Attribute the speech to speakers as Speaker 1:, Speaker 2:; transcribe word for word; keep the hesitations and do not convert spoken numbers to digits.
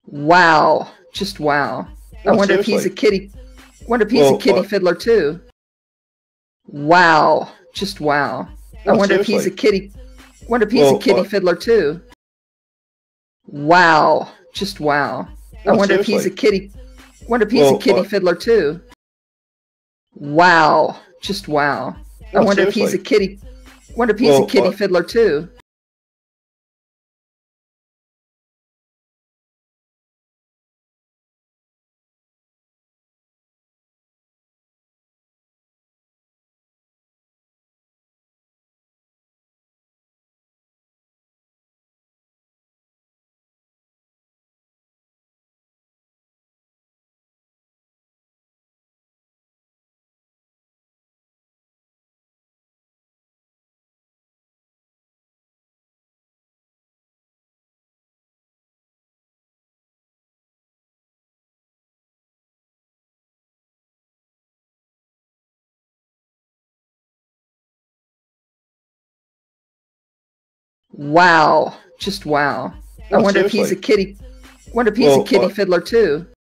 Speaker 1: Wow. Just wow. I
Speaker 2: Well,
Speaker 1: wonder if he's a
Speaker 2: seriously.
Speaker 1: kitty. Wonder if he's
Speaker 2: Well,
Speaker 1: a kitty
Speaker 2: what?
Speaker 1: fiddler too. Wow. Just wow. I
Speaker 2: Well,
Speaker 1: wonder if he's a
Speaker 2: seriously.
Speaker 1: kitty. Wonder if he's a
Speaker 2: Well,
Speaker 1: kitty
Speaker 2: what?
Speaker 1: fiddler too. Wow. Just wow. I
Speaker 2: Well,
Speaker 1: wonder if he's a
Speaker 2: seriously.
Speaker 1: kitty. Wonder if he's a
Speaker 2: Well,
Speaker 1: kitty
Speaker 2: what?
Speaker 1: fiddler too. Wow. Just wow. I
Speaker 2: Well,
Speaker 1: wonder if he's a
Speaker 2: seriously.
Speaker 1: kitty. Wonder if he's a
Speaker 2: Well,
Speaker 1: kitty
Speaker 2: what?
Speaker 1: fiddler too. Wow. Just wow. I
Speaker 2: Well,
Speaker 1: wonder if he's a
Speaker 2: seriously.
Speaker 1: kitty. Wonder if he's
Speaker 2: Well,
Speaker 1: a kitty
Speaker 2: what?
Speaker 1: fiddler too.